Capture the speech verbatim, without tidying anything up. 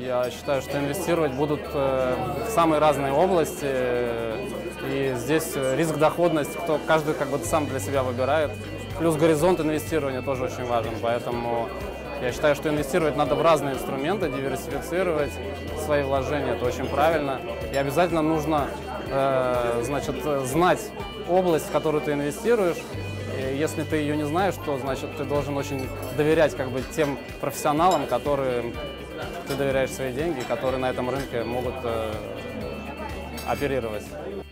Я считаю, что инвестировать будут в самые разные области, и здесь риск-доходность, кто, каждый как бы сам для себя выбирает. Плюс горизонт инвестирования тоже очень важен, поэтому я считаю, что инвестировать надо в разные инструменты, диверсифицировать свои вложения, это очень правильно. И обязательно нужно э, значит, знать область, в которую ты инвестируешь. И если ты ее не знаешь, то значит ты должен очень доверять как бы тем профессионалам, которым ты доверяешь свои деньги, которые на этом рынке могут э, оперировать.